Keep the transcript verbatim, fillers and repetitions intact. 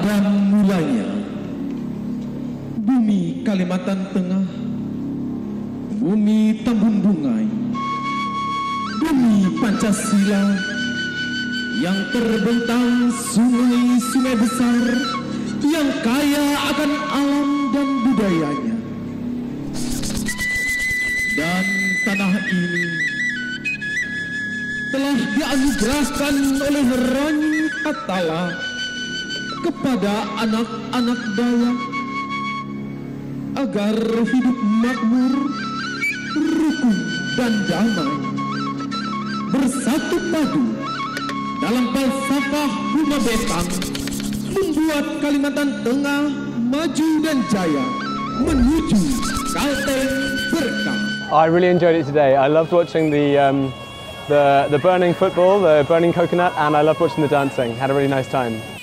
Pada mulanya, bumi Kalimantan Tengah, bumi Tambun Bungai, bumi Pancasila yang terbentang sungai-sungai besar yang kaya akan alam dan budayanya. Dan tanah ini telah dianugerahkan oleh Ranyi Atala kepada anak-anak Dayak agar hidup makmur, rukun dan damai, bersatu padu dalam falsafah Bunga Betang, membuat Kalimantan Tengah maju dan jaya menuju Kalteng Berkah. I really enjoyed it today. I loved watching the um, the the burning football, the burning coconut, and I loved watching the dancing. Had a really nice time.